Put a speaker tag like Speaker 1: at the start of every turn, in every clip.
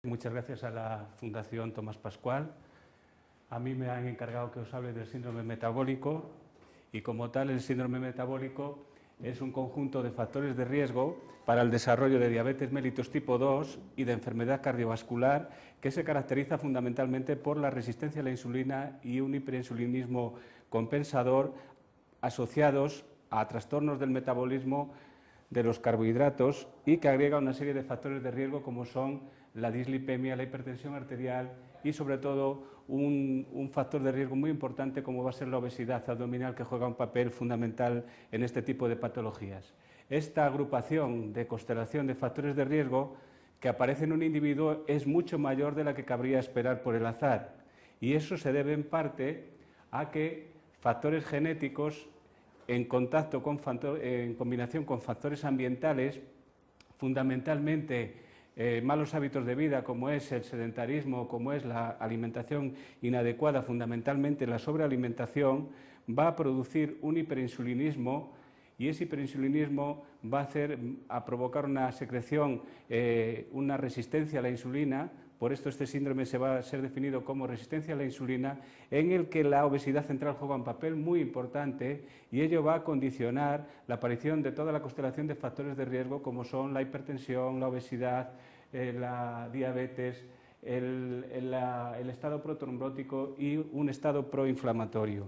Speaker 1: Muchas gracias a la Fundación Tomás Pascual. A mí me han encargado que os hable del síndrome metabólico y como tal el síndrome metabólico es un conjunto de factores de riesgo para el desarrollo de diabetes mellitus tipo 2 y de enfermedad cardiovascular que se caracteriza fundamentalmente por la resistencia a la insulina y un hiperinsulinismo compensador asociados a trastornos del metabolismo de los carbohidratos y que agrega una serie de factores de riesgo como son la dislipemia, la hipertensión arterial y sobre todo un factor de riesgo muy importante como va a ser la obesidad abdominal, que juega un papel fundamental en este tipo de patologías. Esta agrupación de constelación de factores de riesgo que aparece en un individuo es mucho mayor de la que cabría esperar por el azar, y eso se debe en parte a que factores genéticos en combinación con factores ambientales, fundamentalmente malos hábitos de vida como es el sedentarismo, como es la alimentación inadecuada, fundamentalmente la sobrealimentación, va a producir un hiperinsulinismo y ese hiperinsulinismo va a provocar una secreción, una resistencia a la insulina. Por esto este síndrome se va a ser definido como resistencia a la insulina, en el que la obesidad central juega un papel muy importante y ello va a condicionar la aparición de toda la constelación de factores de riesgo como son la hipertensión, la obesidad, la diabetes, el estado protrombótico y un estado proinflamatorio.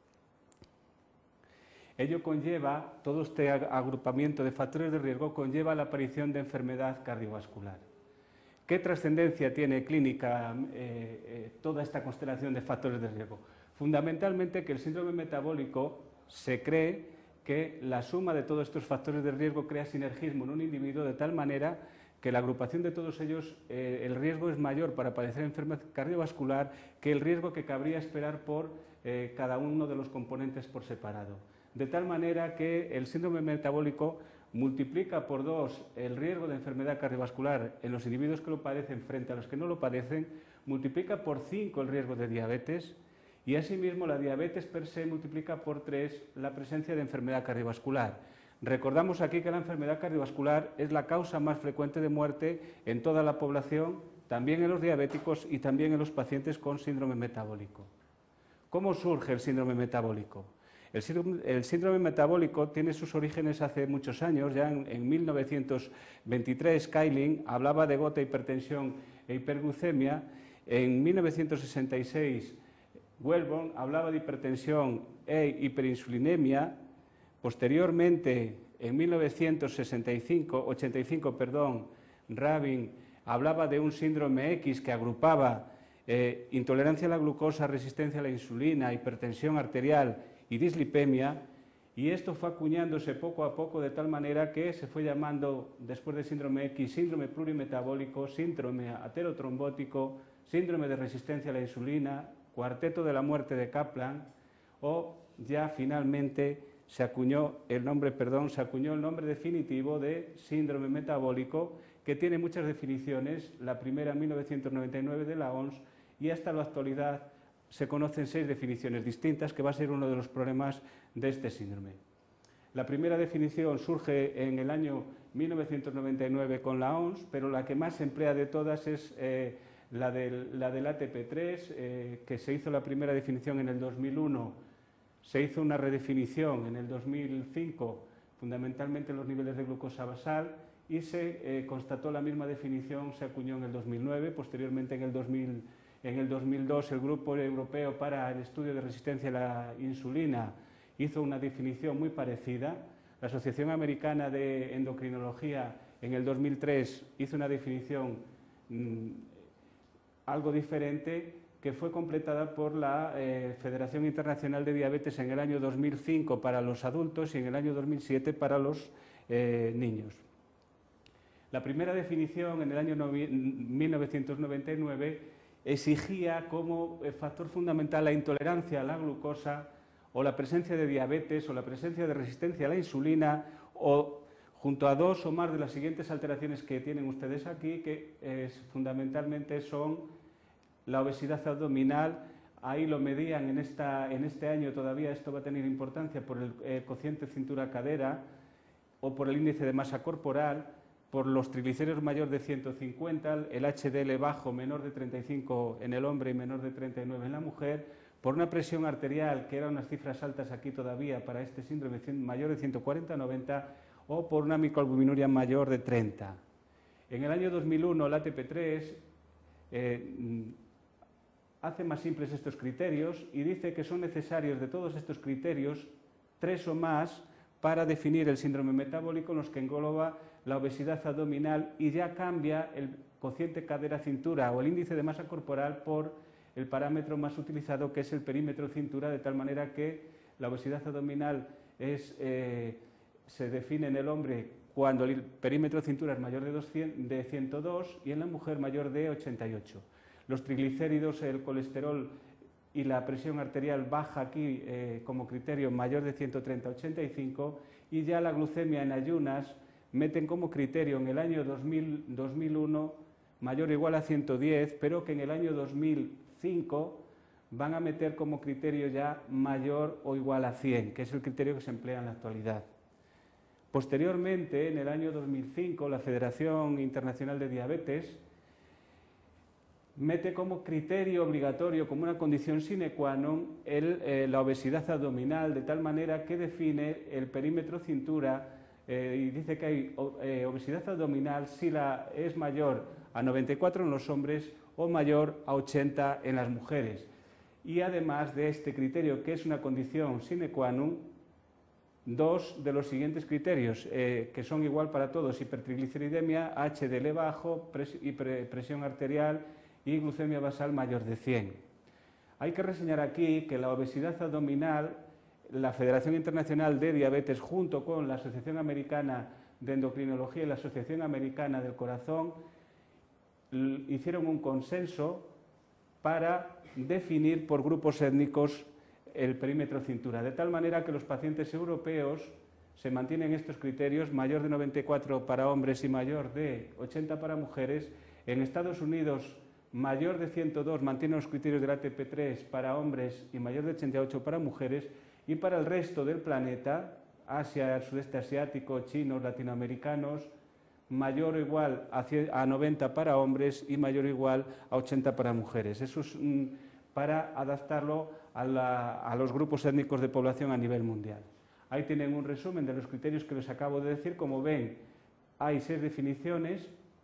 Speaker 1: Ello conlleva, todo este agrupamiento de factores de riesgo conlleva la aparición de enfermedad cardiovascular. ¿Qué trascendencia tiene clínica toda esta constelación de factores de riesgo? Fundamentalmente que el síndrome metabólico se cree que la suma de todos estos factores de riesgo crea sinergismo en un individuo de tal manera que la agrupación de todos ellos, el riesgo es mayor para padecer enfermedad cardiovascular que el riesgo que cabría esperar por cada uno de los componentes por separado. De tal manera que el síndrome metabólico multiplica por 2 el riesgo de enfermedad cardiovascular en los individuos que lo padecen frente a los que no lo padecen, multiplica por 5 el riesgo de diabetes y asimismo la diabetes per se multiplica por 3 la presencia de enfermedad cardiovascular. Recordamos aquí que la enfermedad cardiovascular es la causa más frecuente de muerte en toda la población, también en los diabéticos y también en los pacientes con síndrome metabólico. ¿Cómo surge el síndrome metabólico? El síndrome metabólico tiene sus orígenes hace muchos años, ya en 1923 Kaelin hablaba de gota, hipertensión e hiperglucemia, en 1966 Wellborn hablaba de hipertensión e hiperinsulinemia, posteriormente en 1985 Rabin hablaba de un síndrome X que agrupaba intolerancia a la glucosa, resistencia a la insulina, hipertensión arterial y dislipemia, y esto fue acuñándose poco a poco de tal manera que se fue llamando, después del síndrome X, síndrome plurimetabólico, síndrome aterotrombótico, síndrome de resistencia a la insulina, cuarteto de la muerte de Kaplan, o ya finalmente se acuñó el nombre definitivo de síndrome metabólico, que tiene muchas definiciones, la primera en 1999 de la OMS, y hasta la actualidad se conocen 6 definiciones distintas, que va a ser uno de los problemas de este síndrome. La primera definición surge en el año 1999 con la OMS, pero la que más se emplea de todas es la del ATP3, que se hizo la primera definición en el 2001, se hizo una redefinición en el 2005, fundamentalmente en los niveles de glucosa basal, y se constató la misma definición, se acuñó en el 2009, posteriormente en el 2002 el Grupo Europeo para el Estudio de Resistencia a la Insulina hizo una definición muy parecida. La Asociación Americana de Endocrinología en el 2003 hizo una definición algo diferente, que fue completada por la Federación Internacional de Diabetes en el año 2005 para los adultos y en el año 2007 para los niños. La primera definición en el año 1999 exigía como factor fundamental la intolerancia a la glucosa o la presencia de diabetes o la presencia de resistencia a la insulina o junto a 2 o más de las siguientes alteraciones que tienen ustedes aquí, que fundamentalmente son la obesidad abdominal. Ahí lo medían en este año, todavía esto va a tener importancia por el cociente cintura-cadera o por el índice de masa corporal, por los triglicéridos mayor de 150, el HDL bajo menor de 35 en el hombre y menor de 39 en la mujer, por una presión arterial, que eran unas cifras altas aquí todavía para este síndrome, mayor de 140-90, o por una microalbuminuria mayor de 30. En el año 2001 la ATP3 hace más simples estos criterios y dice que son necesarios de todos estos criterios 3 o más para definir el síndrome metabólico, en los que engloba la obesidad abdominal, y ya cambia el cociente cadera-cintura o el índice de masa corporal por el parámetro más utilizado, que es el perímetro cintura, de tal manera que la obesidad abdominal se define en el hombre cuando el perímetro cintura es mayor de 102 y en la mujer mayor de 88. Los triglicéridos, el colesterol y la presión arterial baja aquí como criterio mayor de 130-85, y ya la glucemia en ayunas meten como criterio en el año 2001 mayor o igual a 110, pero que en el año 2005 van a meter como criterio ya mayor o igual a 100, que es el criterio que se emplea en la actualidad. Posteriormente, en el año 2005, la Federación Internacional de Diabetes mete como criterio obligatorio, como una condición sine qua non, la obesidad abdominal, de tal manera que define el perímetro cintura y dice que hay obesidad abdominal si es mayor a 94 en los hombres o mayor a 80 en las mujeres. Y además de este criterio, que es una condición sine qua non, dos de los siguientes criterios, que son igual para todos: hipertrigliceridemia, HDL bajo, presión arterial y glucemia basal mayor de 100. Hay que reseñar aquí que la obesidad abdominal, la Federación Internacional de Diabetes, junto con la Asociación Americana de Endocrinología y la Asociación Americana del Corazón, hicieron un consenso para definir por grupos étnicos el perímetro cintura, de tal manera que los pacientes europeos se mantienen estos criterios: mayor de 94 para hombres y mayor de 80 para mujeres. En Estados Unidos, mayor de 102 mantiene los criterios del ATP3 para hombres y mayor de 88 para mujeres, y para el resto del planeta, Asia, el sudeste asiático, chinos, latinoamericanos, mayor o igual a 90 para hombres y mayor o igual a 80 para mujeres. Eso es para adaptarlo a los grupos étnicos de población a nivel mundial. Ahí tienen un resumen de los criterios que les acabo de decir. Como ven, hay 6 definiciones,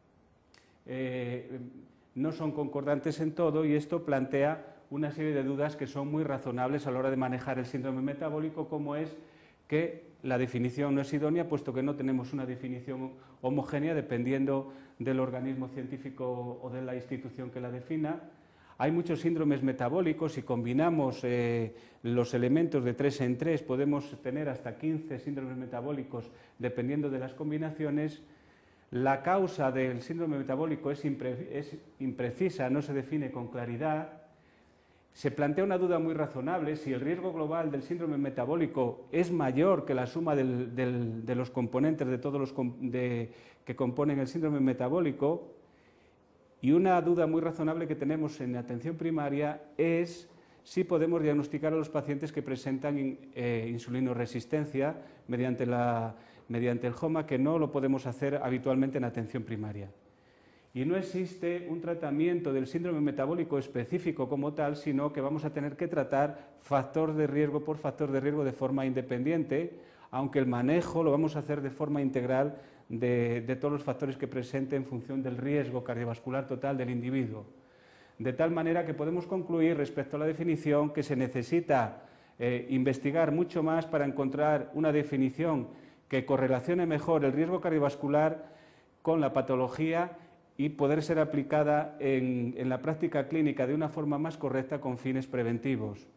Speaker 1: no son concordantes en todo, y esto plantea una serie de dudas que son muy razonables a la hora de manejar el síndrome metabólico, como es que la definición no es idónea, puesto que no tenemos una definición homogénea dependiendo del organismo científico o de la institución que la defina. Hay muchos síndromes metabólicos. Si combinamos los elementos de 3 en 3, podemos tener hasta 15 síndromes metabólicos dependiendo de las combinaciones. La causa del síndrome metabólico es imprecisa, no se define con claridad. Se plantea una duda muy razonable: si el riesgo global del síndrome metabólico es mayor que la suma de los componentes de todos los que componen el síndrome metabólico. Y una duda muy razonable que tenemos en atención primaria es si podemos diagnosticar a los pacientes que presentan insulinoresistencia mediante el HOMA, que no lo podemos hacer habitualmente en atención primaria. Y no existe un tratamiento del síndrome metabólico específico como tal, sino que vamos a tener que tratar factor de riesgo por factor de riesgo de forma independiente, aunque el manejo lo vamos a hacer de forma integral de todos los factores que presente en función del riesgo cardiovascular total del individuo. De tal manera que podemos concluir respecto a la definición que se necesita investigar mucho más para encontrar una definición que correlacione mejor el riesgo cardiovascular con la patología y poder ser aplicada en la práctica clínica de una forma más correcta con fines preventivos.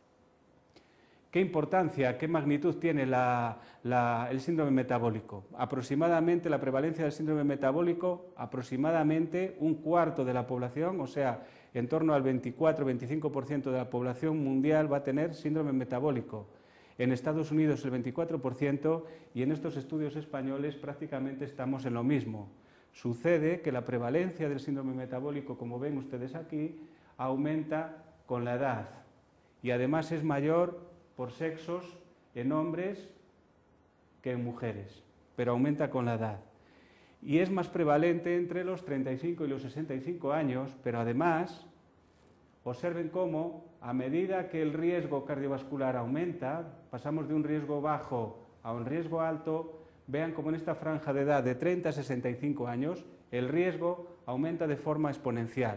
Speaker 1: ¿Qué importancia, qué magnitud tiene el síndrome metabólico? Aproximadamente la prevalencia del síndrome metabólico, aproximadamente un cuarto de la población, o sea, en torno al 24-25% de la población mundial va a tener síndrome metabólico. En Estados Unidos el 24%, y en estos estudios españoles prácticamente estamos en lo mismo. Sucede que la prevalencia del síndrome metabólico, como ven ustedes aquí, aumenta con la edad, y además es mayor por sexos en hombres que en mujeres, pero aumenta con la edad. y es más prevalente entre los 35 y los 65 años, pero además, observen cómo a medida que el riesgo cardiovascular aumenta, pasamos de un riesgo bajo a un riesgo alto, vean cómo en esta franja de edad de 30 a 65 años el riesgo aumenta de forma exponencial.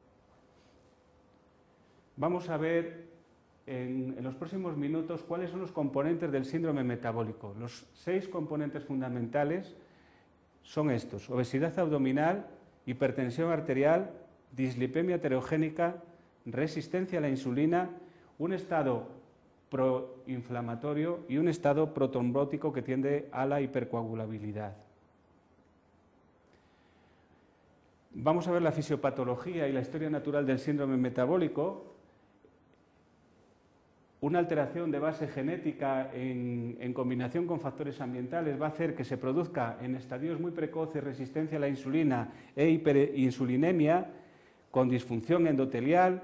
Speaker 1: Vamos a ver en los próximos minutos cuáles son los componentes del síndrome metabólico. Los 6 componentes fundamentales son estos: obesidad abdominal, hipertensión arterial, dislipemia heterogénica, resistencia a la insulina, un estado proinflamatorio y un estado protrombótico que tiende a la hipercoagulabilidad. Vamos a ver la fisiopatología y la historia natural del síndrome metabólico. Una alteración de base genética en combinación con factores ambientales va a hacer que se produzca en estadios muy precoces resistencia a la insulina e hiperinsulinemia, con disfunción endotelial,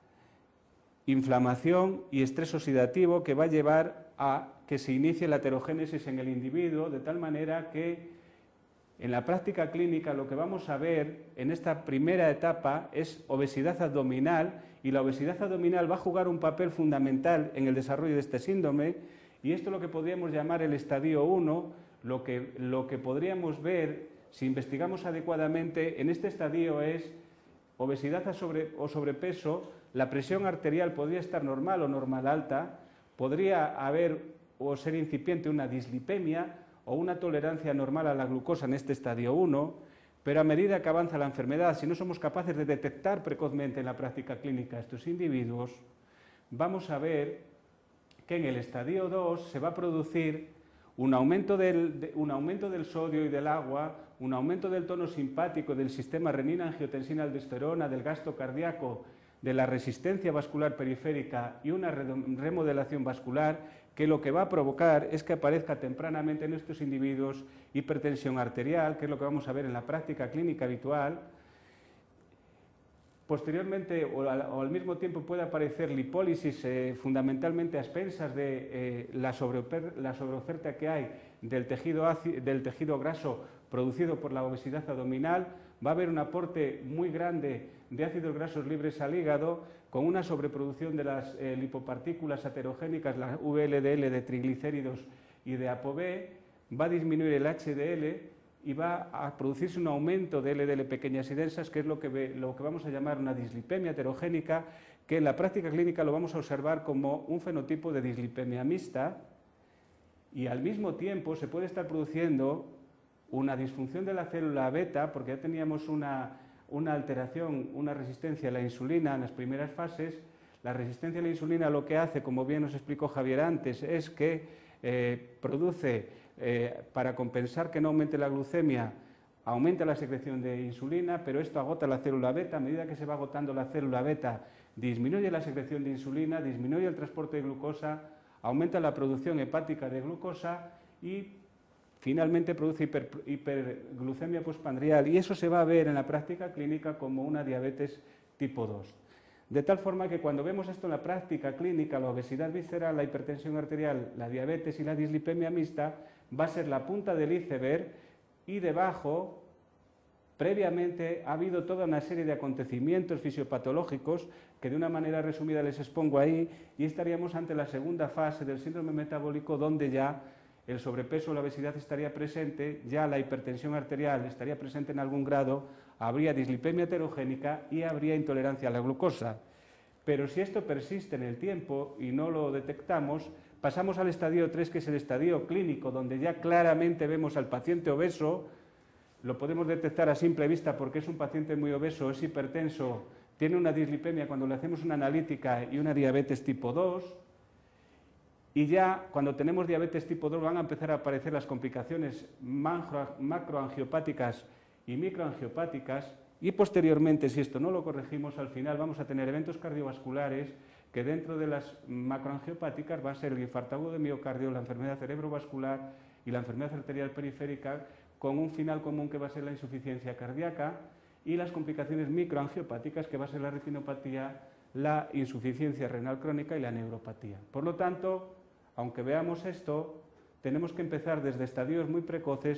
Speaker 1: inflamación y estrés oxidativo, que va a llevar a que se inicie la aterogénesis en el individuo, de tal manera que en la práctica clínica lo que vamos a ver en esta primera etapa es obesidad abdominal, y la obesidad abdominal va a jugar un papel fundamental en el desarrollo de este síndrome, y esto es lo que podríamos llamar el estadio 1, lo que podríamos ver si investigamos adecuadamente en este estadio es obesidad o sobrepeso. La presión arterial podría estar normal o normal alta, podría haber o ser incipiente una dislipemia o una tolerancia normal a la glucosa en este estadio 1, pero a medida que avanza la enfermedad, si no somos capaces de detectar precozmente en la práctica clínica a estos individuos, vamos a ver que en el estadio 2 se va a producir un aumento del sodio y del agua, un aumento del tono simpático del sistema renina-angiotensina-aldosterona, del gasto cardíaco, de la resistencia vascular periférica y una remodelación vascular, que lo que va a provocar es que aparezca tempranamente en estos individuos hipertensión arterial, que es lo que vamos a ver en la práctica clínica habitual. Posteriormente o al mismo tiempo puede aparecer lipólisis, fundamentalmente a expensas de la sobreoferta que hay del tejido graso producido por la obesidad abdominal. Va a haber un aporte muy grande de ácidos grasos libres al hígado, con una sobreproducción de las lipopartículas aterogénicas, la VLDL, de triglicéridos y de ApoB. Va a disminuir el HDL y va a producirse un aumento de LDL pequeñas y densas, que es lo que vamos a llamar una dislipemia heterogénica, que en la práctica clínica lo vamos a observar como un fenotipo de dislipemia mixta, y al mismo tiempo se puede estar produciendo una disfunción de la célula beta, porque ya teníamos una alteración, una resistencia a la insulina en las primeras fases. La resistencia a la insulina lo que hace, como bien nos explicó Javier antes, es que produce, para compensar que no aumente la glucemia, aumenta la secreción de insulina, pero esto agota la célula beta. A medida que se va agotando la célula beta, disminuye la secreción de insulina, disminuye el transporte de glucosa, aumenta la producción hepática de glucosa y finalmente produce hiperglucemia postprandial, y eso se va a ver en la práctica clínica como una diabetes tipo 2. De tal forma que cuando vemos esto en la práctica clínica, la obesidad visceral, la hipertensión arterial, la diabetes y la dislipemia mixta, va a ser la punta del iceberg, y debajo, previamente, ha habido toda una serie de acontecimientos fisiopatológicos que de una manera resumida les expongo ahí, y estaríamos ante la segunda fase del síndrome metabólico, donde ya el sobrepeso o la obesidad estaría presente, ya la hipertensión arterial estaría presente en algún grado, habría dislipemia heterogénica y habría intolerancia a la glucosa. Pero si esto persiste en el tiempo y no lo detectamos, pasamos al estadio 3, que es el estadio clínico, donde ya claramente vemos al paciente obeso. Lo podemos detectar a simple vista porque es un paciente muy obeso, es hipertenso, tiene una dislipemia cuando le hacemos una analítica y una diabetes tipo 2. Y ya cuando tenemos diabetes tipo 2 van a empezar a aparecer las complicaciones macroangiopáticas y microangiopáticas, y posteriormente, si esto no lo corregimos, al final vamos a tener eventos cardiovasculares que dentro de las macroangiopáticas va a ser el infarto agudo de miocardio, la enfermedad cerebrovascular y la enfermedad arterial periférica, con un final común que va a ser la insuficiencia cardíaca, y las complicaciones microangiopáticas, que va a ser la retinopatía, la insuficiencia renal crónica y la neuropatía. Por lo tanto, aunque veamos esto, tenemos que empezar desde estadios muy precoces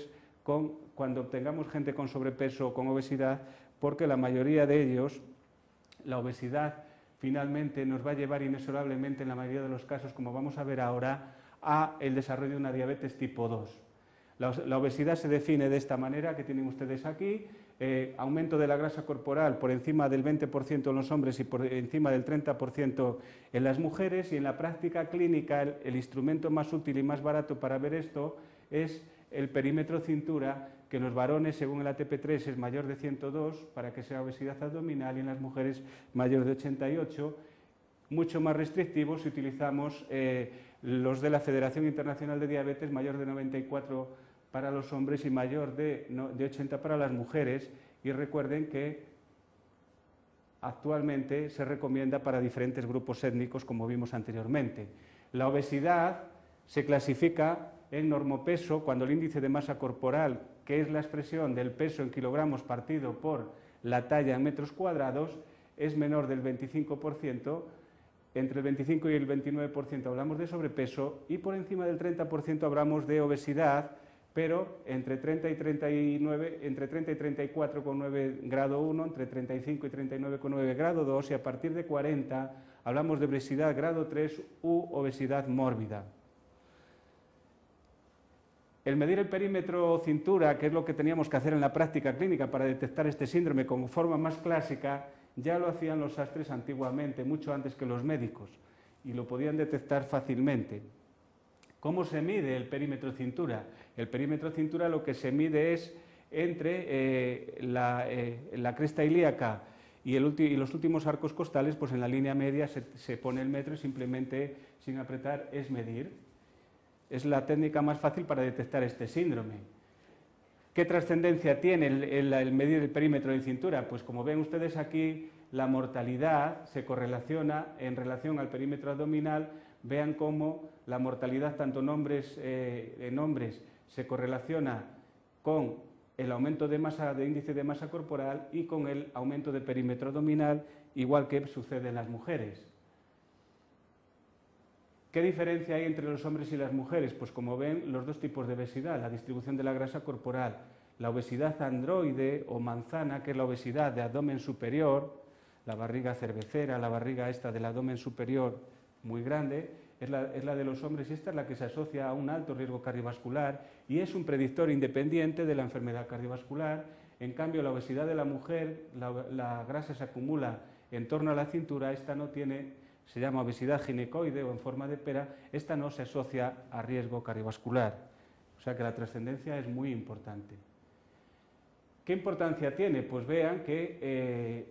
Speaker 1: cuando tengamos gente con sobrepeso o con obesidad, porque la mayoría de ellos, la obesidad finalmente nos va a llevar inexorablemente, en la mayoría de los casos, como vamos a ver ahora, a el desarrollo de una diabetes tipo 2. La obesidad se define de esta manera que tienen ustedes aquí: aumento de la grasa corporal por encima del 20% en los hombres y por encima del 30% en las mujeres, y en la práctica clínica el instrumento más útil y más barato para ver esto es el perímetro cintura, que en los varones, según el ATP3, es mayor de 102 para que sea obesidad abdominal, y en las mujeres mayor de 88. Mucho más restrictivos si utilizamos los de la Federación Internacional de Diabetes, mayor de 94 para los hombres y mayor de 80 para las mujeres. Y recuerden que actualmente se recomienda para diferentes grupos étnicos, como vimos anteriormente. La obesidad se clasifica en normopeso cuando el índice de masa corporal, que es la expresión del peso en kilogramos partido por la talla en metros cuadrados, es menor del 25%, entre el 25 y el 29% hablamos de sobrepeso, y por encima del 30% hablamos de obesidad, pero entre 30 y 39, entre 30 y 34,9 grado 1, entre 35 y 39,9 grado 2, y a partir de 40 hablamos de obesidad grado 3 u obesidad mórbida. El medir el perímetro cintura, que es lo que teníamos que hacer en la práctica clínica para detectar este síndrome con forma más clásica, ya lo hacían los sastres antiguamente, mucho antes que los médicos, y lo podían detectar fácilmente. ¿Cómo se mide el perímetro cintura? El perímetro cintura lo que se mide es entre la cresta ilíaca y los últimos arcos costales, pues en la línea media se pone el metro y simplemente, sin apretar, es medir. Es la técnica más fácil para detectar este síndrome. ¿Qué trascendencia tiene el medir el perímetro de cintura? Pues como ven ustedes aquí, la mortalidad se correlaciona en relación al perímetro abdominal. Vean cómo la mortalidad tanto en hombres se correlaciona con el aumento de índice de masa corporal y con el aumento de perímetro abdominal, igual que sucede en las mujeres. ¿Qué diferencia hay entre los hombres y las mujeres? Pues como ven, los dos tipos de obesidad, la distribución de la grasa corporal. La obesidad androide o manzana, que es la obesidad de abdomen superior, la barriga cervecera, la barriga esta del abdomen superior muy grande, es la de los hombres, y esta es la que se asocia a un alto riesgo cardiovascular y es un predictor independiente de la enfermedad cardiovascular. En cambio, la obesidad de la mujer, la grasa se acumula en torno a la cintura, esta no tiene, se llama obesidad ginecoide o en forma de pera, esta no se asocia a riesgo cardiovascular. O sea que la trascendencia es muy importante. ¿Qué importancia tiene? Pues vean que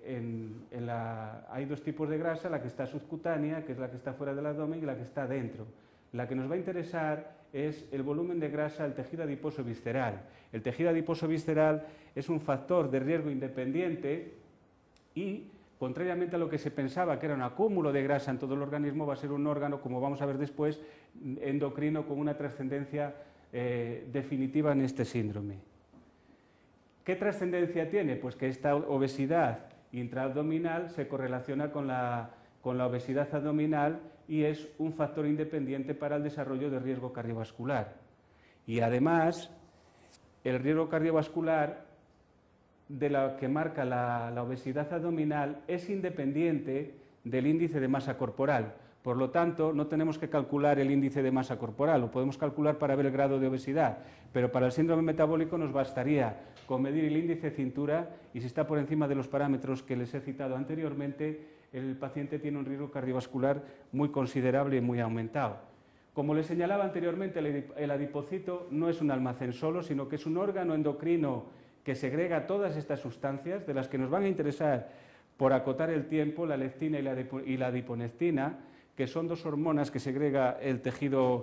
Speaker 1: hay dos tipos de grasa, la que está subcutánea, que es la que está fuera del abdomen, y la que está dentro. La que nos va a interesar es el volumen de grasa del tejido adiposo visceral. El tejido adiposo visceral es un factor de riesgo independiente y, contrariamente a lo que se pensaba, que era un acúmulo de grasa en todo el organismo, va a ser un órgano, como vamos a ver después, endocrino con una trascendencia definitiva en este síndrome. ¿Qué trascendencia tiene? Pues que esta obesidad intraabdominal se correlaciona con la obesidad abdominal y es un factor independiente para el desarrollo de riesgo cardiovascular. Y además, el riesgo cardiovascular de la que marca la obesidad abdominal es independiente del índice de masa corporal. Por lo tanto, no tenemos que calcular el índice de masa corporal, lo podemos calcular para ver el grado de obesidad, pero para el síndrome metabólico nos bastaría con medir el índice de cintura y si está por encima de los parámetros que les he citado anteriormente, el paciente tiene un riesgo cardiovascular muy considerable y muy aumentado. Como les señalaba anteriormente, el adipocito no es un almacén solo, sino que es un órgano endocrino que segrega todas estas sustancias, de las que nos van a interesar por acotar el tiempo, la leptina y la adiponectina, que son dos hormonas que segrega el tejido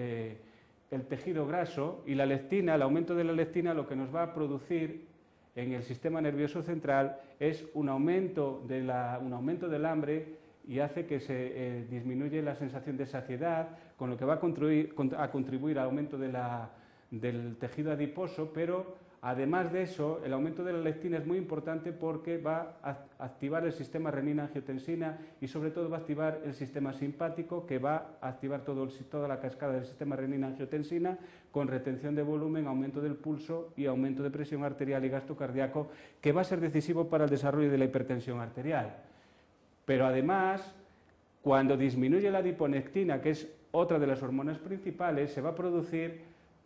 Speaker 1: graso, y la leptina, el aumento de la leptina, lo que nos va a producir en el sistema nervioso central es un aumento del hambre y hace que se disminuya la sensación de saciedad, con lo que va a contribuir al aumento de del tejido adiposo, pero además de eso, el aumento de la lectina es muy importante porque va a activar el sistema renina-angiotensina y sobre todo va a activar el sistema simpático, que va a activar toda la cascada del sistema renina-angiotensina con retención de volumen, aumento del pulso y aumento de presión arterial y gasto cardíaco, que va a ser decisivo para el desarrollo de la hipertensión arterial. Pero además, cuando disminuye la adiponectina, que es otra de las hormonas principales, se va a producir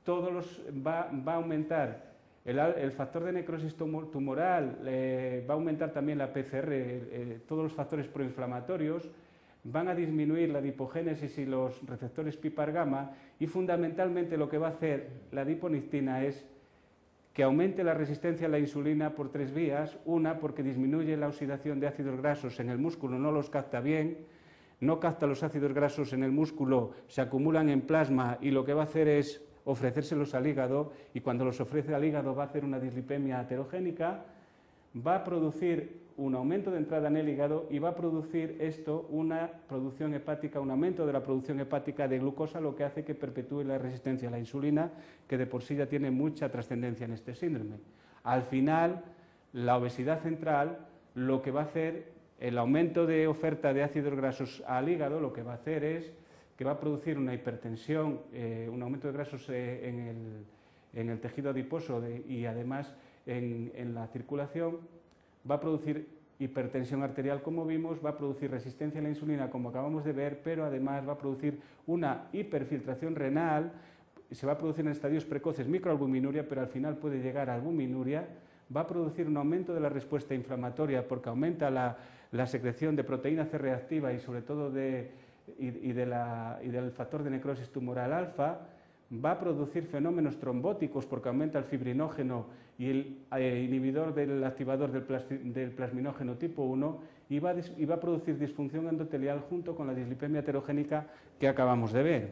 Speaker 1: va a aumentar el factor de necrosis tumoral, va a aumentar también la PCR, todos los factores proinflamatorios, van a disminuir la adipogénesis y los receptores PIPAR-gamma, y fundamentalmente lo que va a hacer la adiponectina es que aumente la resistencia a la insulina por 3 vías. Una, porque disminuye la oxidación de ácidos grasos en el músculo, no los capta bien, no capta los ácidos grasos en el músculo, se acumulan en plasma y lo que va a hacer es ofrecérselos al hígado, y cuando los ofrece al hígado va a hacer una dislipemia aterogénica, va a producir un aumento de entrada en el hígado y va a producir esto una producción hepática, un aumento de la producción hepática de glucosa, lo que hace que perpetúe la resistencia a la insulina, que de por sí ya tiene mucha trascendencia en este síndrome. Al final, la obesidad central, lo que va a hacer, el aumento de oferta de ácidos grasos al hígado, lo que va a hacer es que va a producir una hipertensión, un aumento de grasos en el tejido adiposo y además en la circulación, va a producir hipertensión arterial, como vimos, va a producir resistencia a la insulina, como acabamos de ver, pero además va a producir una hiperfiltración renal, se va a producir en estadios precoces microalbuminuria, pero al final puede llegar a albuminuria, va a producir un aumento de la respuesta inflamatoria porque aumenta la secreción de proteína C reactiva y sobre todo del factor de necrosis tumoral alfa, va a producir fenómenos trombóticos porque aumenta el fibrinógeno y el inhibidor del activador del plasminógeno tipo 1 y va a producir disfunción endotelial junto con la dislipemia aterogénica que acabamos de ver.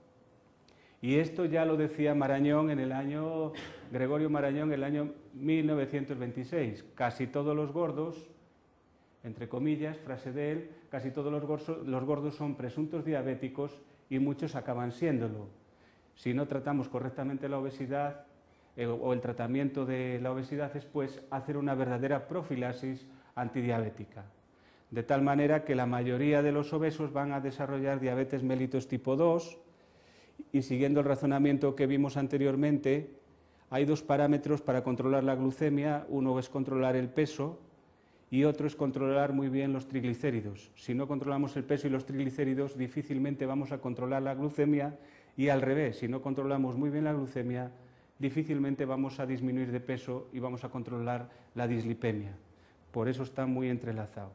Speaker 1: Y esto ya lo decía Marañón Gregorio Marañón en el año 1926. Casi todos los gordos, entre comillas, frase de él, casi todos los gordos son presuntos diabéticos y muchos acaban siéndolo. Si no tratamos correctamente la obesidad o el tratamiento de la obesidad es pues hacer una verdadera profilaxis antidiabética. De tal manera que la mayoría de los obesos van a desarrollar diabetes mellitus tipo 2 y siguiendo el razonamiento que vimos anteriormente, hay 2 parámetros para controlar la glucemia. Uno es controlar el peso y otro es controlar muy bien los triglicéridos. Si no controlamos el peso y los triglicéridos, difícilmente vamos a controlar la glucemia, y al revés, si no controlamos muy bien la glucemia, difícilmente vamos a disminuir de peso y vamos a controlar la dislipemia. Por eso está muy entrelazado.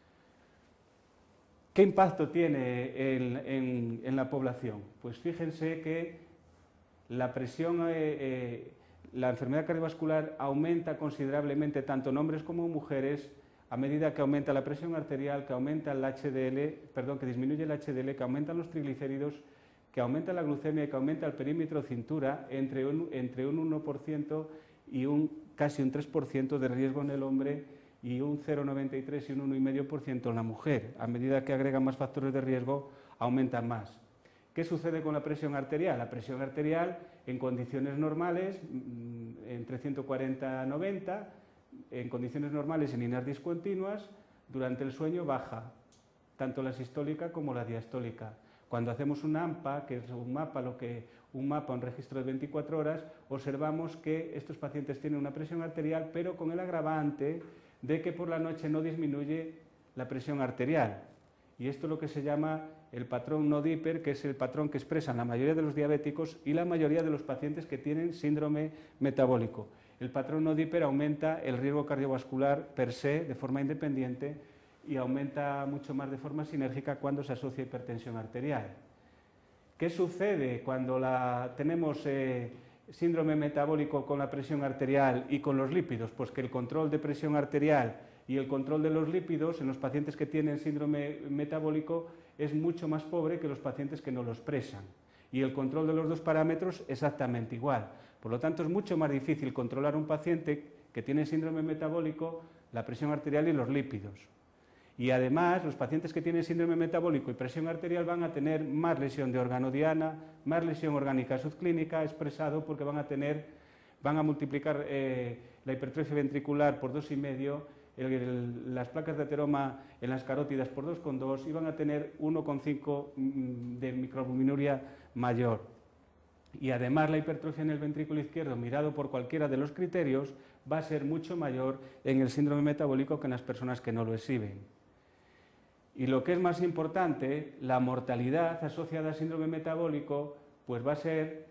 Speaker 1: ¿Qué impacto tiene en la población? Pues fíjense que la presión, la enfermedad cardiovascular aumenta considerablemente tanto en hombres como en mujeres a medida que aumenta la presión arterial, que aumenta el HDL, que disminuye el HDL, que aumentan los triglicéridos, que aumenta la glucemia y que aumenta el perímetro cintura entre un 1% y casi un 3% de riesgo en el hombre y un 0,93 y un 1,5% en la mujer. A medida que agregan más factores de riesgo, aumentan más. ¿Qué sucede con la presión arterial? La presión arterial en condiciones normales, entre 140 y 90, en condiciones normales en líneas discontinuas, durante el sueño baja, tanto la sistólica como la diastólica. Cuando hacemos un AMPA, que es un mapa, un registro de 24 horas, observamos que estos pacientes tienen una presión arterial, pero con el agravante de que por la noche no disminuye la presión arterial. Y esto es lo que se llama el patrón no-diper, que es el patrón que expresan la mayoría de los diabéticos y la mayoría de los pacientes que tienen síndrome metabólico. El patrón no-diper aumenta el riesgo cardiovascular per se, de forma independiente, y aumenta mucho más de forma sinérgica cuando se asocia a hipertensión arterial. ¿Qué sucede cuando tenemos síndrome metabólico con la presión arterial y con los lípidos? Pues que el control de presión arterial y el control de los lípidos en los pacientes que tienen síndrome metabólico es mucho más pobre que los pacientes que no lo expresan. Y el control de los 2 parámetros exactamente igual. Por lo tanto, es mucho más difícil controlar un paciente que tiene síndrome metabólico, la presión arterial y los lípidos. Y además, los pacientes que tienen síndrome metabólico y presión arterial van a tener más lesión de órgano diana, más lesión orgánica subclínica, expresado porque van a multiplicar la hipertrofia ventricular por 2,5, las placas de ateroma en las carótidas por 2,2 y van a tener 1,5 de microalbuminuria mayor. Y además la hipertrofia en el ventrículo izquierdo, mirado por cualquiera de los criterios, va a ser mucho mayor en el síndrome metabólico que en las personas que no lo exhiben. Y lo que es más importante, la mortalidad asociada al síndrome metabólico pues va a ser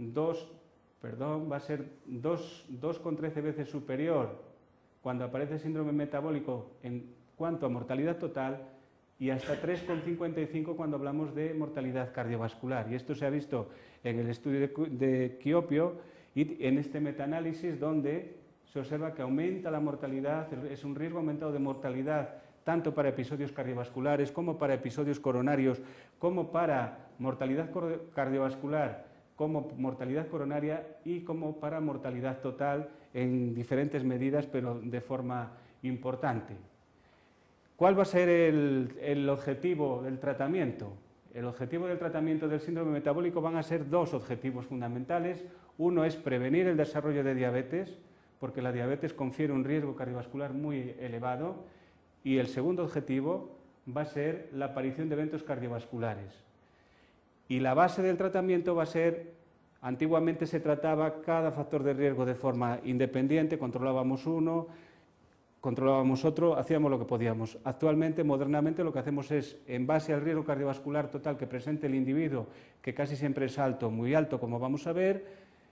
Speaker 1: 2,13 veces superior cuando aparece síndrome metabólico en cuanto a mortalidad total y hasta 3,55 cuando hablamos de mortalidad cardiovascular. Y esto se ha visto en el estudio de Chiopio y en este metaanálisis donde se observa que aumenta la mortalidad, es un riesgo aumentado de mortalidad tanto para episodios cardiovasculares como para episodios coronarios, como para mortalidad cardiovascular, como mortalidad coronaria y como para mortalidad total en diferentes medidas, pero de forma importante. ¿Cuál va a ser el objetivo del tratamiento? El objetivo del tratamiento del síndrome metabólico van a ser dos objetivos fundamentales. Uno es prevenir el desarrollo de diabetes, porque la diabetes confiere un riesgo cardiovascular muy elevado, y el segundo objetivo va a ser la aparición de eventos cardiovasculares. Y la base del tratamiento va a ser, antiguamente se trataba cada factor de riesgo de forma independiente, controlábamos uno, controlábamos otro, hacíamos lo que podíamos. Actualmente, modernamente, lo que hacemos es, en base al riesgo cardiovascular total que presente el individuo, que casi siempre es alto, muy alto, como vamos a ver,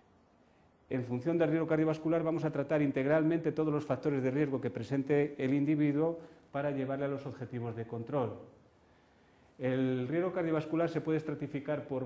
Speaker 1: en función del riesgo cardiovascular vamos a tratar integralmente todos los factores de riesgo que presente el individuo para llevarle a los objetivos de control. El riesgo cardiovascular se puede estratificar por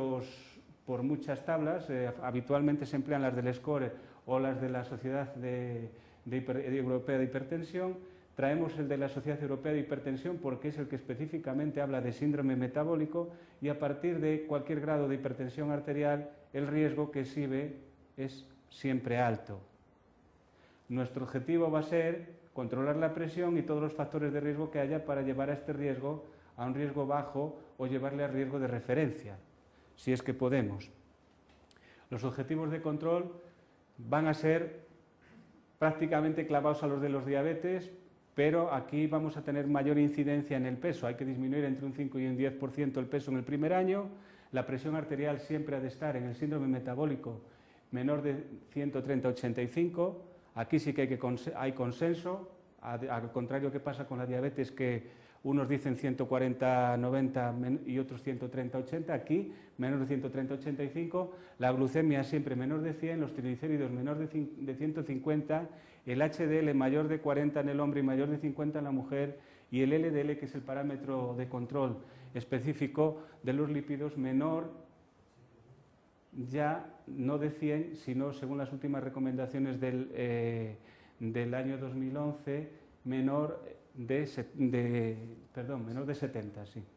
Speaker 1: muchas tablas, habitualmente se emplean las del SCORE o las de la Sociedad Europea de Hipertensión. Traemos el de la Sociedad Europea de Hipertensión porque es el que específicamente habla de síndrome metabólico y a partir de cualquier grado de hipertensión arterial el riesgo que exhibe es siempre alto. Nuestro objetivo va a ser controlar la presión y todos los factores de riesgo que haya para llevar a este riesgo a un riesgo bajo o llevarle a riesgo de referencia, si es que podemos. Los objetivos de control van a ser prácticamente clavados a los de los diabetes, pero aquí vamos a tener mayor incidencia en el peso. Hay que disminuir entre un 5 y un 10% el peso en el primer año. La presión arterial siempre ha de estar en el síndrome metabólico menor de 130/85. Aquí sí que hay consenso, al contrario que pasa con la diabetes, que unos dicen 140/90 y otros 130/80, aquí menor de 130/85, la glucemia siempre menor de 100, los triglicéridos menor de 150, el HDL mayor de 40 en el hombre y mayor de 50 en la mujer, y el LDL, que es el parámetro de control específico de los lípidos, menor ya no de 100, sino según las últimas recomendaciones del año 2011, menor de 70, sí.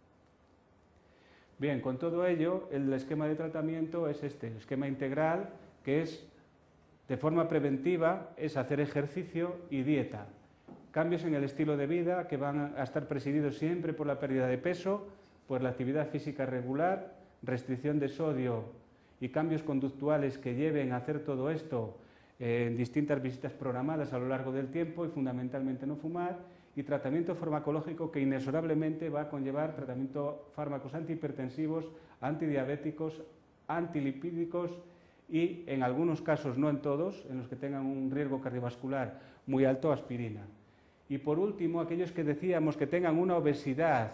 Speaker 1: Bien, con todo ello, el esquema de tratamiento es este, el esquema integral, que es de forma preventiva, es hacer ejercicio y dieta. Cambios en el estilo de vida que van a estar presididos siempre por la pérdida de peso, por la actividad física regular, restricción de sodio y cambios conductuales que lleven a hacer todo esto en distintas visitas programadas a lo largo del tiempo y fundamentalmente no fumar, y tratamiento farmacológico que inexorablemente va a conllevar tratamiento fármacos antihipertensivos, antidiabéticos, antilipídicos y en algunos casos, no en todos, en los que tengan un riesgo cardiovascular muy alto, aspirina. Y por último, aquellos que decíamos que tengan una obesidad,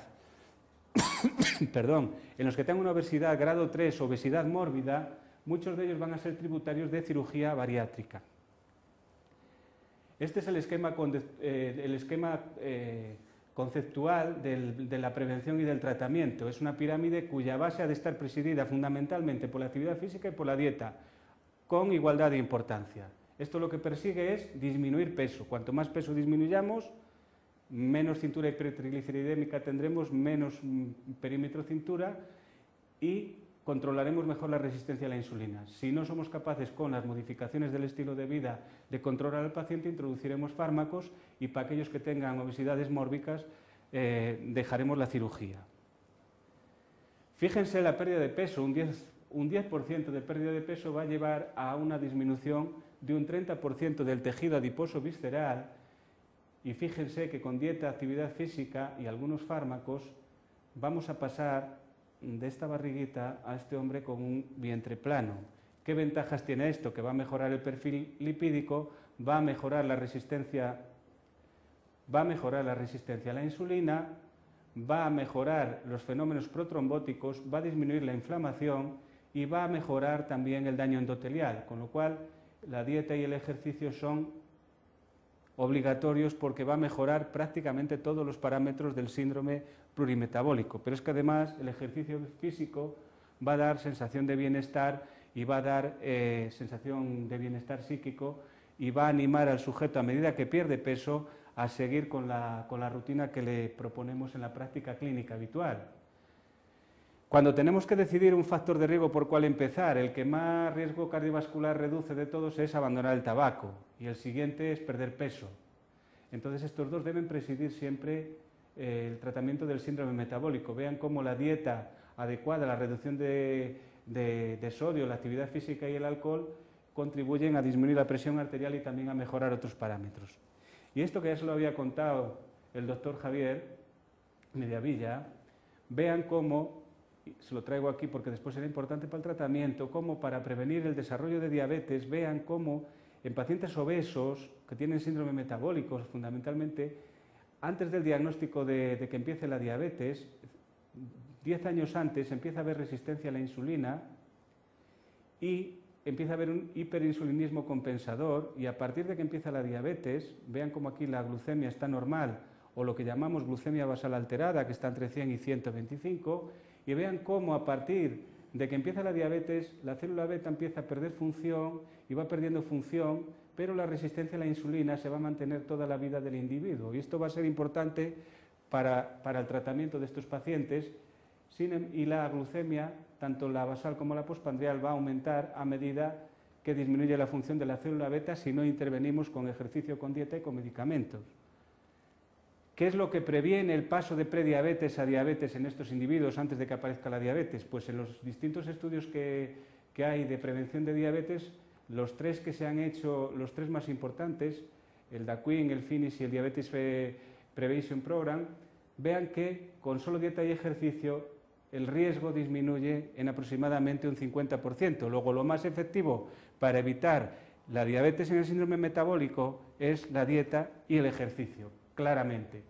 Speaker 1: en los que tengan una obesidad grado 3, obesidad mórbida, muchos de ellos van a ser tributarios de cirugía bariátrica. Este es el esquema conceptual de la prevención y del tratamiento. Es una pirámide cuya base ha de estar presidida fundamentalmente por la actividad física y por la dieta, con igualdad de importancia. Esto lo que persigue es disminuir peso. Cuanto más peso disminuyamos, menos cintura hipertrigliceridémica tendremos, menos perímetro cintura, y controlaremos mejor la resistencia a la insulina. Si no somos capaces con las modificaciones del estilo de vida de controlar al paciente, introduciremos fármacos y para aquellos que tengan obesidades mórbicas dejaremos la cirugía. Fíjense la pérdida de peso, un 10% de pérdida de peso va a llevar a una disminución de un 30% del tejido adiposo visceral y fíjense que con dieta, actividad física y algunos fármacos vamos a pasar de esta barriguita a este hombre con un vientre plano. ¿Qué ventajas tiene esto? Que va a mejorar el perfil lipídico, va a mejorar la resistencia a la insulina, va a mejorar los fenómenos protrombóticos, va a disminuir la inflamación y va a mejorar también el daño endotelial, con lo cual la dieta y el ejercicio son obligatorios porque va a mejorar prácticamente todos los parámetros del síndrome plurimetabólico. Pero es que además el ejercicio físico va a dar sensación de bienestar y va a dar sensación de bienestar psíquico y va a animar al sujeto a medida que pierde peso a seguir con la rutina que le proponemos en la práctica clínica habitual. Cuando tenemos que decidir un factor de riesgo por cuál empezar, el que más riesgo cardiovascular reduce de todos es abandonar el tabaco y el siguiente es perder peso. Entonces estos dos deben presidir siempre el tratamiento del síndrome metabólico. Vean cómo la dieta adecuada, la reducción de sodio, la actividad física y el alcohol contribuyen a disminuir la presión arterial y también a mejorar otros parámetros. Y esto que ya se lo había contado el doctor Javier Mediavilla, vean cómo, se lo traigo aquí porque después será importante para el tratamiento, cómo para prevenir el desarrollo de diabetes, vean cómo en pacientes obesos que tienen síndrome metabólico, fundamentalmente, antes del diagnóstico de que empiece la diabetes, 10 años antes empieza a haber resistencia a la insulina y empieza a haber un hiperinsulinismo compensador y a partir de que empieza la diabetes, vean cómo aquí la glucemia está normal o lo que llamamos glucemia basal alterada, que está entre 100 y 125, y vean cómo a partir de que empieza la diabetes, la célula beta empieza a perder función y va perdiendo función, pero la resistencia a la insulina se va a mantener toda la vida del individuo. Y esto va a ser importante para el tratamiento de estos pacientes. Y la glucemia, tanto la basal como la postprandial, va a aumentar a medida que disminuye la función de la célula beta si no intervenimos con ejercicio, con dieta y con medicamentos. ¿Qué es lo que previene el paso de prediabetes a diabetes en estos individuos antes de que aparezca la diabetes? Pues en los distintos estudios que hay de prevención de diabetes, los tres que se han hecho, los tres más importantes, el DAQUIN, el FINISH y el Diabetes Prevention Program, vean que con solo dieta y ejercicio el riesgo disminuye en aproximadamente un 50%. Luego, lo más efectivo para evitar la diabetes en el síndrome metabólico es la dieta y el ejercicio, claramente.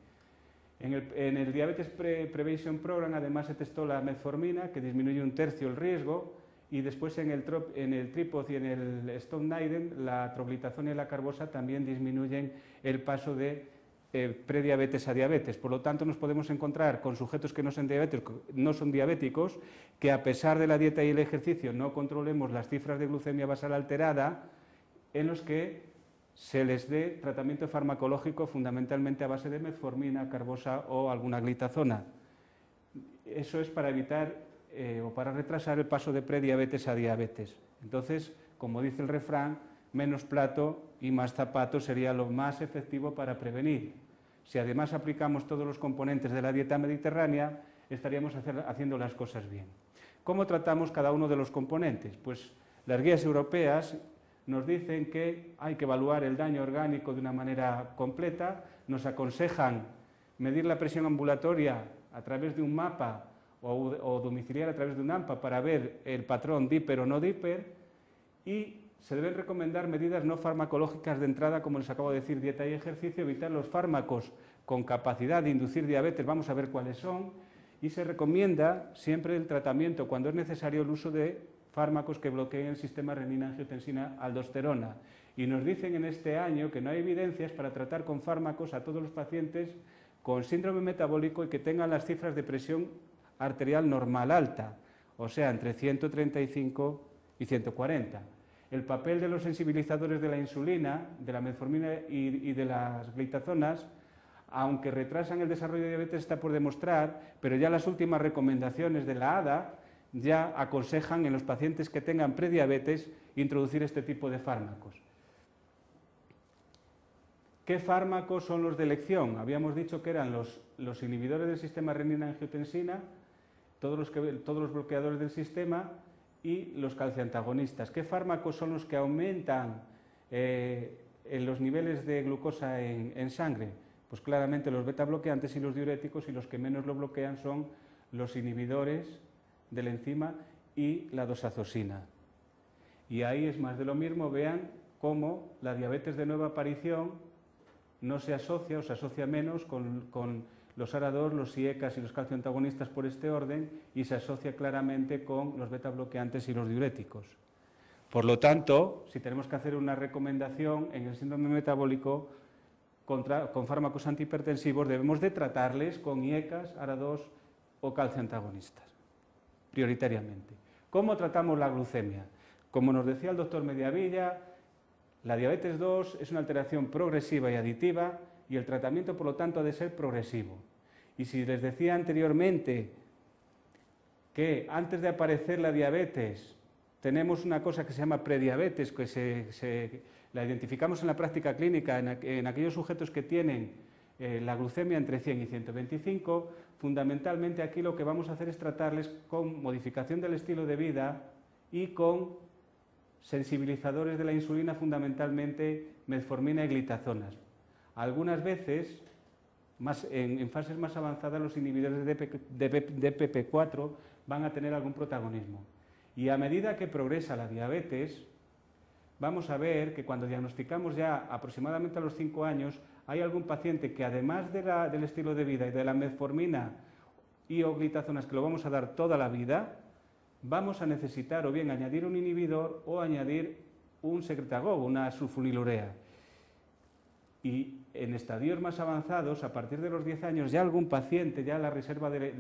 Speaker 1: En el Diabetes Prevention Program además se testó la metformina, que disminuye un tercio el riesgo, y después en el TRIPOD y en el STOP-NIDEM, la troglitazona y la carbosa también disminuyen el paso de prediabetes a diabetes. Por lo tanto, nos podemos encontrar con sujetos que no son diabéticos, que a pesar de la dieta y el ejercicio no controlemos las cifras de glucemia basal alterada, en los que se les dé tratamiento farmacológico fundamentalmente a base de metformina, carbosa o alguna glitazona. Eso es para evitar o para retrasar el paso de prediabetes a diabetes. Entonces, como dice el refrán, menos plato y más zapato sería lo más efectivo para prevenir. Si además aplicamos todos los componentes de la dieta mediterránea, estaríamos haciendo las cosas bien. ¿Cómo tratamos cada uno de los componentes? Pues las guías europeas nos dicen que hay que evaluar el daño orgánico de una manera completa, nos aconsejan medir la presión ambulatoria a través de un mapa o domiciliar a través de un AMPA para ver el patrón DIPER o no DIPER, y se deben recomendar medidas no farmacológicas de entrada, como les acabo de decir, dieta y ejercicio, evitar los fármacos con capacidad de inducir diabetes, vamos a ver cuáles son, y se recomienda siempre el tratamiento, cuando es necesario, el uso de fármacos que bloqueen el sistema renina-angiotensina-aldosterona. Y nos dicen en este año que no hay evidencias para tratar con fármacos a todos los pacientes con síndrome metabólico y que tengan las cifras de presión arterial normal alta, o sea, entre 135 y 140. El papel de los sensibilizadores de la insulina, de la metformina y de las glitazonas, aunque retrasan el desarrollo de diabetes, está por demostrar, pero ya las últimas recomendaciones de la ADA ya aconsejan en los pacientes que tengan prediabetes introducir este tipo de fármacos. ¿Qué fármacos son los de elección? Habíamos dicho que eran los inhibidores del sistema renina-angiotensina, todos los bloqueadores del sistema y los calciantagonistas. ¿Qué fármacos son los que aumentan los niveles de glucosa en sangre? Pues claramente los beta bloqueantes y los diuréticos, y los que menos lo bloquean son los inhibidores de la enzima y la dosazosina. Y ahí es más de lo mismo. Vean cómo la diabetes de nueva aparición no se asocia, o se asocia menos con los ARA2, los IECAS y los calcioantagonistas por este orden, y se asocia claramente con los beta bloqueantes y los diuréticos. Por lo tanto, si tenemos que hacer una recomendación en el síndrome metabólico con fármacos antihipertensivos, debemos de tratarles con IECAS, ARA2 o calcioantagonistas, prioritariamente. ¿Cómo tratamos la glucemia? Como nos decía el doctor Mediavilla, la diabetes 2 es una alteración progresiva y aditiva, y el tratamiento, por lo tanto, ha de ser progresivo. Y si les decía anteriormente que antes de aparecer la diabetes tenemos una cosa que se llama prediabetes, que la identificamos en la práctica clínica en aquellos sujetos que tienen la glucemia entre 100 y 125, fundamentalmente aquí lo que vamos a hacer es tratarles con modificación del estilo de vida y con sensibilizadores de la insulina, fundamentalmente metformina y glitazonas. Algunas veces, en fases más avanzadas, los inhibidores de PP4 van a tener algún protagonismo. Y a medida que progresa la diabetes, vamos a ver que cuando diagnosticamos ya aproximadamente a los 5 años, hay algún paciente que, además del estilo de vida y de la metformina y o glitazonas, que lo vamos a dar toda la vida, vamos a necesitar o bien añadir un inhibidor o añadir un secretagogue, una sulfonilurea. Y en estadios más avanzados, a partir de los 10 años, ya algún paciente, ya la reserva de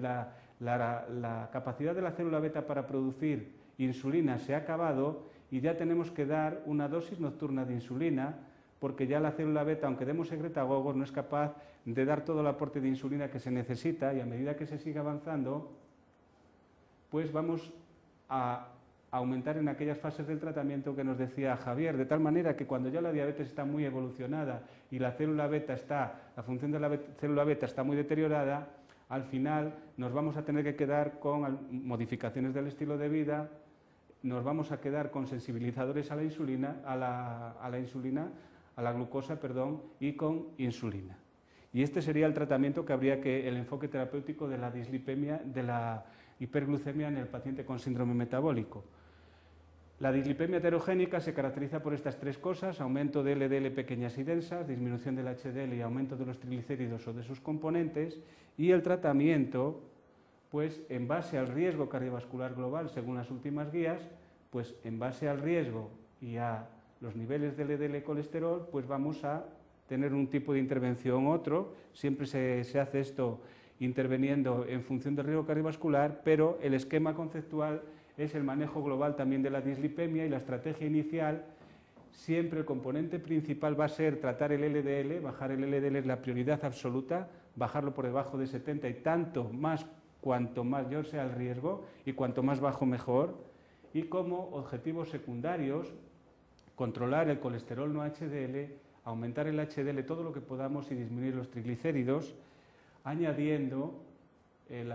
Speaker 1: la capacidad de la célula beta para producir insulina se ha acabado, y ya tenemos que dar una dosis nocturna de insulina, porque ya la célula beta, aunque demos secretagogos, no es capaz de dar todo el aporte de insulina que se necesita, y a medida que se sigue avanzando, pues vamos a aumentar en aquellas fases del tratamiento que nos decía Javier, de tal manera que cuando ya la diabetes está muy evolucionada y la función de la célula beta está muy deteriorada, al final nos vamos a tener que quedar con modificaciones del estilo de vida, nos vamos a quedar con sensibilizadores a la insulina, a la glucosa, perdón, y con insulina. Y este sería el tratamiento que el enfoque terapéutico de la dislipemia, de la hiperglucemia en el paciente con síndrome metabólico. La dislipemia heterogénica se caracteriza por estas tres cosas: aumento de LDL pequeñas y densas, disminución del HDL y aumento de los triglicéridos o de sus componentes, y el tratamiento, pues en base al riesgo cardiovascular global, según las últimas guías, pues en base al riesgo y a los niveles de LDL colesterol, pues vamos a tener un tipo de intervención u otro. Siempre se hace esto interviniendo en función del riesgo cardiovascular, pero el esquema conceptual es el manejo global también de la dislipemia, y la estrategia inicial, siempre el componente principal va a ser tratar el LDL, bajar el LDL es la prioridad absoluta, bajarlo por debajo de 70, y cuanto mayor sea el riesgo y cuanto más bajo mejor, y como objetivos secundarios, controlar el colesterol no HDL, aumentar el HDL todo lo que podamos y disminuir los triglicéridos, añadiendo el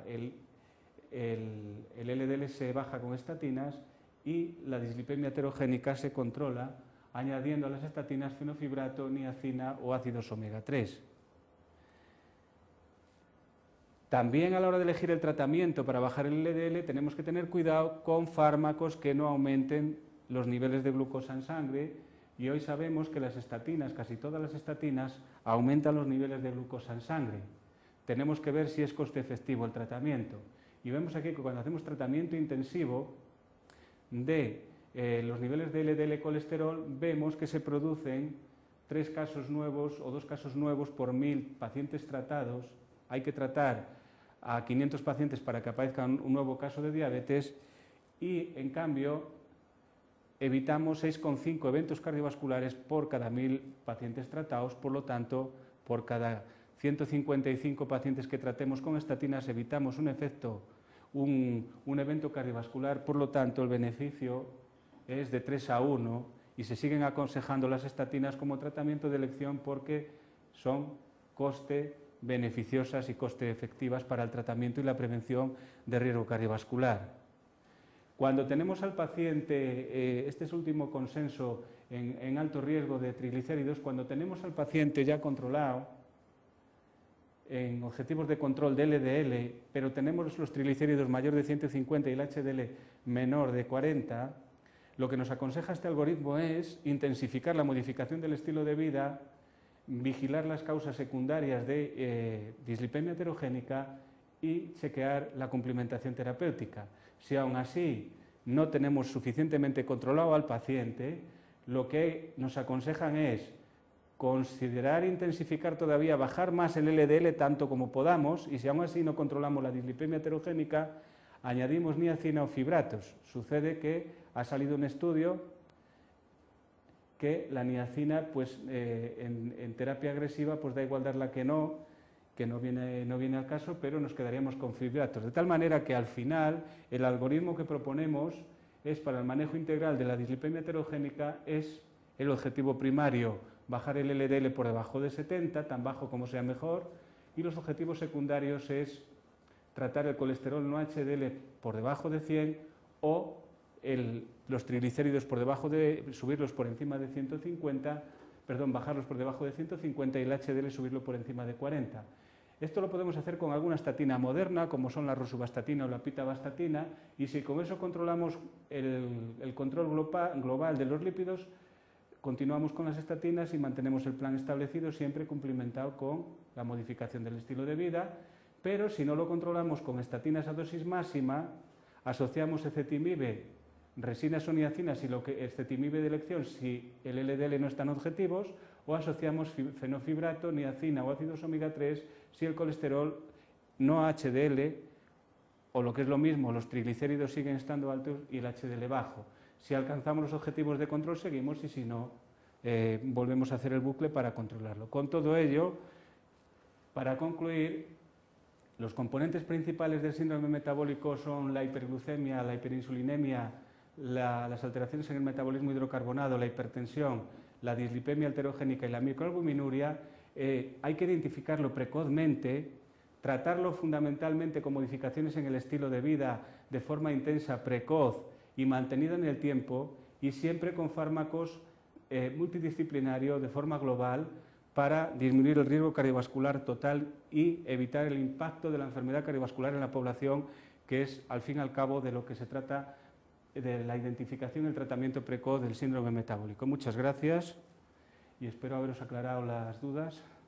Speaker 1: LDL se baja con estatinas, y la dislipemia heterogénica se controla añadiendo a las estatinas fenofibrato, niacina o ácidos omega 3. También a la hora de elegir el tratamiento para bajar el LDL tenemos que tener cuidado con fármacos que no aumenten los niveles de glucosa en sangre, y hoy sabemos que las estatinas, casi todas las estatinas, aumentan los niveles de glucosa en sangre. Tenemos que ver si es coste efectivo el tratamiento. Y vemos aquí que cuando hacemos tratamiento intensivo de los niveles de LDL colesterol, vemos que se producen 3 casos nuevos o 2 casos nuevos por 1000 pacientes tratados. Hay que tratar a 500 pacientes para que aparezca un nuevo caso de diabetes, y en cambio evitamos 6,5 eventos cardiovasculares por cada 1000 pacientes tratados. Por lo tanto, por cada 155 pacientes que tratemos con estatinas evitamos un un evento cardiovascular, por lo tanto el beneficio es de 3:1 y se siguen aconsejando las estatinas como tratamiento de elección porque son coste beneficiosas y coste efectivas para el tratamiento y la prevención de riesgo cardiovascular. Cuando tenemos al paciente, este es el último consenso en alto riesgo de triglicéridos, cuando tenemos al paciente ya controlado en objetivos de control de LDL, pero tenemos los triglicéridos mayor de 150 y el HDL menor de 40, lo que nos aconseja este algoritmo es intensificar la modificación del estilo de vida, vigilar las causas secundarias de dislipemia heterogénica y chequear la complementación terapéutica. Si aún así no tenemos suficientemente controlado al paciente, lo que nos aconsejan es considerar intensificar todavía, bajar más el LDL tanto como podamos, y si aún así no controlamos la dislipemia heterogénica, añadimos niacina o fibratos. Sucede que ha salido un estudio que la niacina, pues, en terapia agresiva, pues da igual darla que no viene al caso, pero nos quedaríamos con fibratos. De tal manera que al final el algoritmo que proponemos es para el manejo integral de la dislipemia heterogénica, es el objetivo primario, bajar el LDL por debajo de 70, tan bajo como sea mejor, y los objetivos secundarios es tratar el colesterol no HDL por debajo de 100 o los triglicéridos por debajo subirlos por encima de 150, bajarlos por debajo de 150 y el HDL subirlo por encima de 40. Esto lo podemos hacer con alguna estatina moderna, como son la rosuvastatina o la pitavastatina, y si con eso controlamos el control global de los lípidos, continuamos con las estatinas y mantenemos el plan establecido, siempre cumplimentado con la modificación del estilo de vida, pero si no lo controlamos con estatinas a dosis máxima, asociamos ezetimibe, resinas o niacinas, ezetimibe de elección si el LDL no están objetivos, o asociamos fenofibrato, niacina o ácidos omega 3 si el colesterol no HDL, o lo que es lo mismo, los triglicéridos siguen estando altos y el HDL bajo. Si alcanzamos los objetivos de control seguimos, y si no, volvemos a hacer el bucle para controlarlo. Con todo ello, para concluir, los componentes principales del síndrome metabólico son la hiperglucemia, la hiperinsulinemia, las alteraciones en el metabolismo hidrocarbonado, la hipertensión, la dislipemia heterogénica y la microalbuminuria. Hay que identificarlo precozmente, tratarlo fundamentalmente con modificaciones en el estilo de vida de forma intensa, precoz y mantenida en el tiempo, y siempre con fármacos multidisciplinarios de forma global para disminuir el riesgo cardiovascular total y evitar el impacto de la enfermedad cardiovascular en la población, que es al fin y al cabo de lo que se trata, de la identificación y el tratamiento precoz del síndrome metabólico. Muchas gracias y espero haberos aclarado las dudas.